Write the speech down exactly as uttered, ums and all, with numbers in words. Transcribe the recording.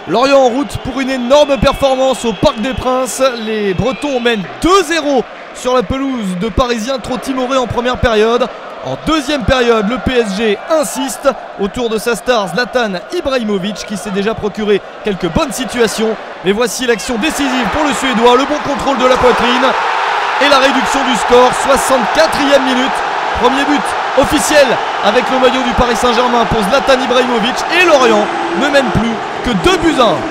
Lorient en route pour une énorme performance au Parc des Princes. Les Bretons mènent deux zéro sur la pelouse de Parisiens trop timorés en première période. En deuxième période, le P S G insiste autour de sa star Zlatan Ibrahimovic qui s'est déjà procuré quelques bonnes situations. Mais voici l'action décisive pour le Suédois, le bon contrôle de la poitrine et la réduction du score, soixante-quatrième minute. Premier but officiel avec le maillot du Paris Saint-Germain pour Zlatan Ibrahimovic et Lorient ne mène plus que deux buts à un.